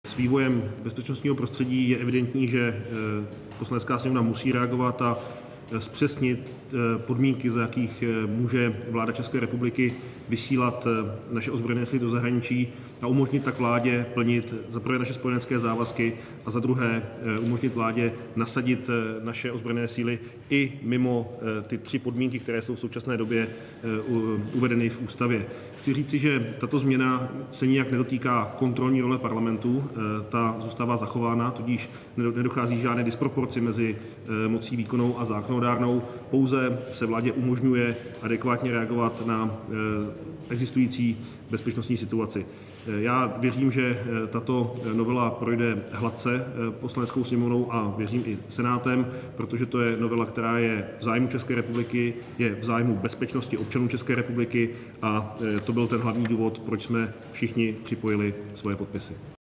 S vývojem bezpečnostního prostředí je evidentní, že Poslanecká sněmovna musí reagovat a zpřesnit podmínky, za jakých může vláda České republiky vysílat naše ozbrojené síly do zahraničí a umožnit tak vládě plnit za prvé naše spojenecké závazky a za druhé umožnit vládě nasadit naše ozbrojené síly i mimo ty 3 podmínky, které jsou v současné době uvedeny v ústavě. Chci říci, že tato změna se nijak nedotýká kontrolní role parlamentu, ta zůstává zachována, tudíž nedochází k žádné disproporci mezi mocí výkonnou a zákonodárnou, pouze se vládě umožňuje adekvátně reagovat na existující bezpečnostní situaci. Já věřím, že tato novela projde hladce Poslaneckou sněmovnou a věřím i Senátem, protože to je novela, která je v zájmu České republiky, je v zájmu bezpečnosti občanů České republiky a to byl ten hlavní důvod, proč jsme všichni připojili svoje podpisy.